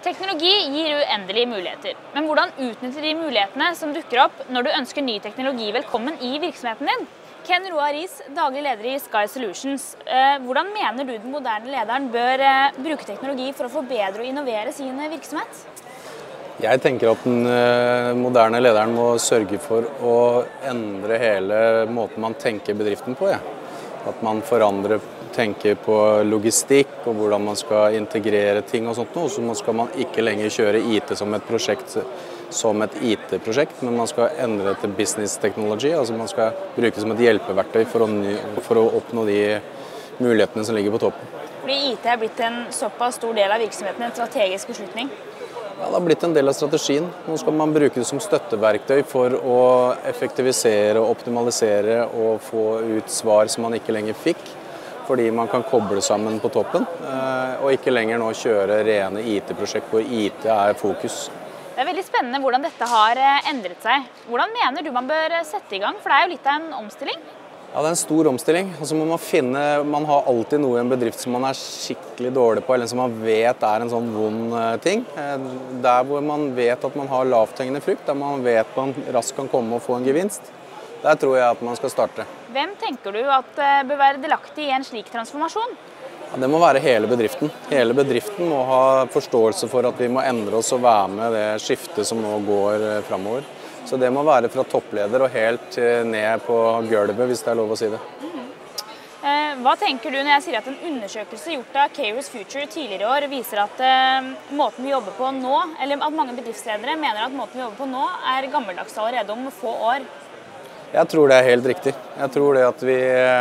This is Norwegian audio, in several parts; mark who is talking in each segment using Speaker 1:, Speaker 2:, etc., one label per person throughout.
Speaker 1: Teknologi gir uendelige muligheter, men hvordan utnytter de mulighetene som dukker opp når du ønsker ny teknologi velkommen i virksomheten din? Ken Roar Riis, daglig leder i Sky Solutions. Hvordan mener du den moderne lederen bør bruke teknologi for å forbedre og innovere sin virksomhet?
Speaker 2: Jeg tenker at den moderne lederen må sørge for å endre hele måten man tenker bedriften på. Ja. At man tenker på logistikk og hvordan man skal integrere ting og sånt. Og så skal man ikke lenger kjøre IT som et prosjekt som et IT-prosjekt, men man skal endre det til business technology. Altså man skal bruke det som et hjelpeverktøy for å oppnå de mulighetene som ligger på toppen.
Speaker 1: Fordi IT er blitt en såpass stor del av virksomheten, en strategisk beslutning?
Speaker 2: Ja, det har blitt en del av strategien. Nå skal man bruke det som støtteverktøy for å effektivisere og optimalisere og få ut svar som man ikke lenger fikk, fordi man kan koble sammen på toppen, og ikke lenger nå kjøre rene IT-prosjekt hvor IT er fokus.
Speaker 1: Det er veldig spennende hvordan dette har endret seg. Hvordan mener du man bør sette i gang? For det er jo litt av en omstilling.
Speaker 2: Ja, det er en stor omstilling. Altså man har alltid noe i en bedrift som man er skikkelig dårlig på, eller som man vet er en sånn vond ting. Der hvor man vet at man har lavthengende frukt, der man vet man raskt kan komme og få en gevinst, der tror jeg at man skal starte.
Speaker 1: Hvem tenker du at bør være delaktig i en slik transformasjon?
Speaker 2: Ja, det må være hele bedriften. Hele bedriften må ha forståelse for at vi må endre oss og være med det skiftet som nå går fremover. Så det må være fra toppleder og helt ned på gulvet, hvis det er lov å si det.
Speaker 1: Hva tenker du når jeg sier at en undersøkelse gjort av Kairos Future tidligere i år viser at måten vi jobber på nå, eller at mange bedriftsledere mener at måten vi jobber på nå er gammeldags allerede om få år?
Speaker 2: Jeg tror det er helt riktig. Jeg tror det at vi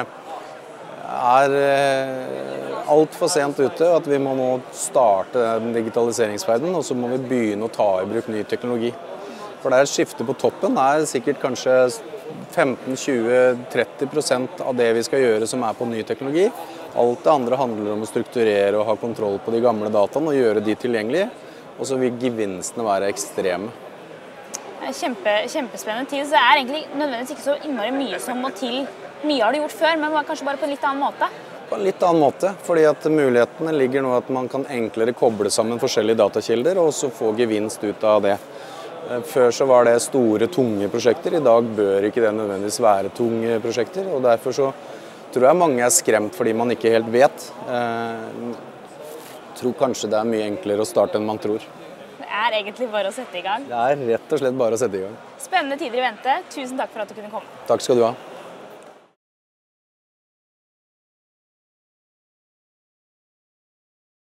Speaker 2: er alt for sent ute, at vi må nå starte den digitaliseringsferden, og så må vi begynne å ta i bruk ny teknologi. For det er et skifte på toppen, det er sikkert kanskje 15-20-30% av det vi skal gjøre som er på ny teknologi. Alt det andre handler om å strukturere og ha kontroll på de gamle dataene og gjøre de tilgjengelige, og så vil gevinstene være ekstreme.
Speaker 1: Kjempespennende tid, så det er egentlig nødvendigvis ikke så innmari mye som må til. Mye har du gjort før, men kanskje bare på en litt annen måte?
Speaker 2: På en litt annen måte, fordi at mulighetene ligger nå at man kan enklere koble sammen forskjellige datakilder og så få gevinst ut av det. Før så var det store, tunge prosjekter. I dag bør ikke det nødvendigvis være tunge prosjekter, og derfor så tror jeg mange er skremt fordi man ikke helt vet. Jeg tror kanskje det er mye enklere å starte enn man tror.
Speaker 1: Det er egentlig bare å sette i gang?
Speaker 2: Det er rett og slett bare å sette i gang.
Speaker 1: Spennende tider i vente. Tusen takk for at du kunne komme.
Speaker 2: Takk skal du ha.